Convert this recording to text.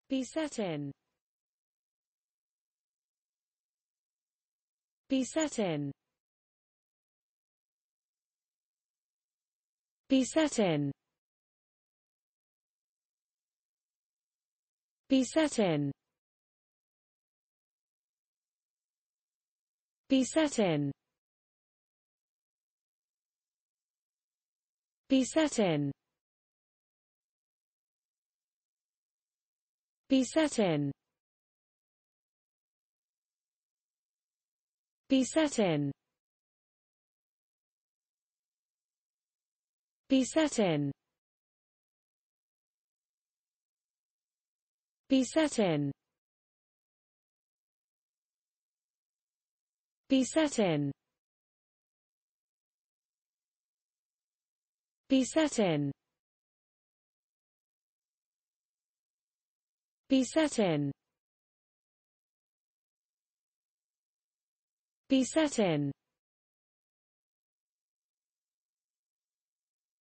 Besetting. Besetting. Besetting. Besetting. Besetting. Besetting. Besetting. Besetting. Besetting. Besetting. Besetting. Besetting. Besetting. Besetting.